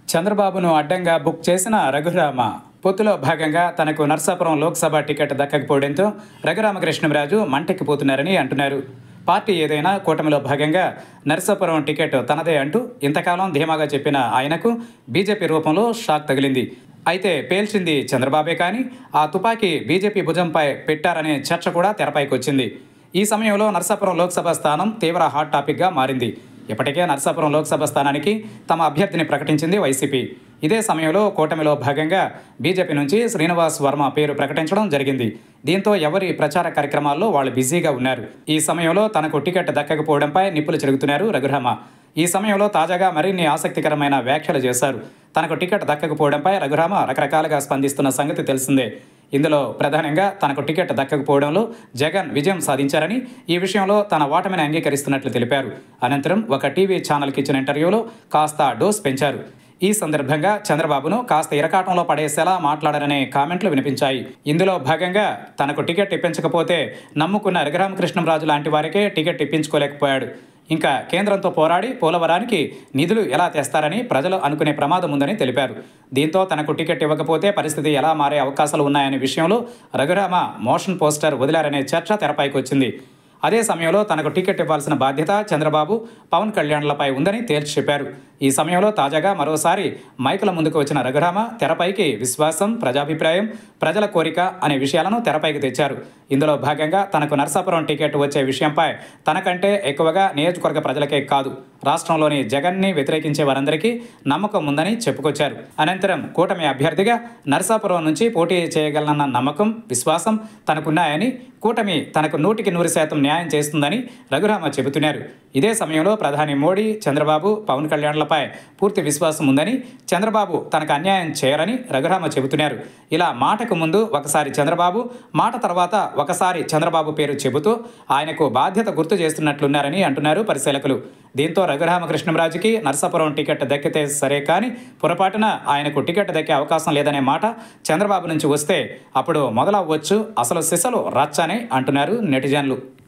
చంద్రబాబును అడ్డంగా బుక్ చేసిన రఘురామ పొత్తులో భాగంగా తనకు నర్సాపురం లోక్సభ టికెట్ దక్కకపోవడంతో రఘురామకృష్ణంరాజు మంటెక్కిపోతున్నారని అంటున్నారు. పార్టీ ఏదైనా కూటమిలో భాగంగా నర్సాపురం టికెట్ తనదే అంటూ ఇంతకాలం ధీమాగా చెప్పిన ఆయనకు బీజేపీ రూపంలో షాక్ తగిలింది. అయితే పేల్చింది చంద్రబాబే కానీ ఆ తుపాకీ బీజేపీ భుజంపై పెట్టారనే చర్చ కూడా తెరపైకొచ్చింది. ఈ సమయంలో నర్సాపురం లోక్సభ స్థానం తీవ్ర హాట్ టాపిక్గా మారింది. ఇప్పటికే నర్సాపురం లోక్సభ స్థానానికి తమ అభ్యర్థిని ప్రకటించింది వైసీపీ. ఇదే సమయంలో కూటమిలో భాగంగా బీజేపీ నుంచి శ్రీనివాస్ వర్మ పేరు ప్రకటించడం జరిగింది. దీంతో ఎవరి ప్రచార కార్యక్రమాల్లో వాళ్ళు బిజీగా ఉన్నారు. ఈ సమయంలో తనకు టికెట్ దక్కకపోవడంపై నిప్పులు చెరుగుతున్నారు రఘురామ. ఈ సమయంలో తాజాగా మరిన్ని ఆసక్తికరమైన వ్యాఖ్యలు చేశారు. తనకు టికెట్ దక్కకపోవడంపై రఘురామ రకరకాలుగా స్పందిస్తున్న సంగతి తెలిసిందే. ఇందులో ప్రధానంగా తనకు టికెట్ దక్కకపోవడంలో జగన్ విజయం సాధించారని, ఈ విషయంలో తన ఓటమిని అంగీకరిస్తున్నట్లు తెలిపారు. అనంతరం ఒక టీవీ ఛానల్కి ఇచ్చిన ఇంటర్వ్యూలో కాస్త డోస్ పెంచారు. ఈ సందర్భంగా చంద్రబాబును కాస్త ఇరకాటంలో పడేసేలా మాట్లాడారనే కామెంట్లు వినిపించాయి. ఇందులో భాగంగా తనకు టికెట్ ఇప్పించకపోతే నమ్ముకున్న రఘురామకృష్ణంరాజు లాంటి వారికే టికెట్ ఇప్పించుకోలేకపోయాడు. ఇంకా కేంద్రంతో పోరాడి పోలవరానికి నిధులు ఎలా తెస్తారని ప్రజలు అనుకునే ప్రమాదం ఉందని తెలిపారు. దీంతో తనకు టికెట్ ఇవ్వకపోతే పరిస్థితి ఎలా మారే అవకాశాలు ఉన్నాయనే విషయంలో రఘురామ మోషన్ పోస్టర్ వదిలారనే చర్చ తెరపైకి వచ్చింది. అదే సమయంలో తనకు టికెట్ ఇవ్వాల్సిన బాధ్యత చంద్రబాబు, పవన్ కళ్యాణ్లపై ఉందని తేల్చి చెప్పారు. ఈ సమయంలో తాజాగా మరోసారి మైకుల ముందుకు వచ్చిన రఘురామ తెరపైకి విశ్వాసం, ప్రజాభిప్రాయం, ప్రజల కోరిక అనే విషయాలను తెరపైకి తెచ్చారు. ఇందులో భాగంగా తనకు నర్సాపురం టికెట్ వచ్చే విషయంపై తనకంటే ఎక్కువగా నియోజకవర్గ ప్రజలకే కాదు, రాష్ట్రంలోని జగన్ని వ్యతిరేకించే వారందరికీ నమ్మకం ఉందని చెప్పుకొచ్చారు. అనంతరం కూటమి అభ్యర్థిగా నర్సాపురం నుంచి పోటీ చేయగలనన్న నమ్మకం, విశ్వాసం తనకున్నాయని, కూటమి తనకు 100% న్యాయం చేస్తుందని రఘురామ చెబుతున్నారు. ఇదే సమయంలో ప్రధాని మోడీ, చంద్రబాబు, పవన్ కళ్యాణ్లపై పూర్తి విశ్వాసం ఉందని, చంద్రబాబు తనకు అన్యాయం చేయరని రఘురామ చెబుతున్నారు. ఇలా మాటకు ముందు ఒకసారి చంద్రబాబు, మాట తర్వాత ఒకసారి చంద్రబాబు పేరు చెబుతూ ఆయనకు బాధ్యత గుర్తు చేస్తున్నట్లున్నారని అంటున్నారు పరిశీలకులు. దీంతో రఘురామకృష్ణంరాజుకి నర్సాపురం టికెట్ దక్కితే సరే కానీ పొరపాటున ఆయనకు టికెట్ దక్కే అవకాశం లేదనే మాట చంద్రబాబు నుంచి వస్తే అప్పుడు మొదలవ్వచ్చు అసలు సిసలు రచ్చని అంటున్నారు నెటిజన్లు.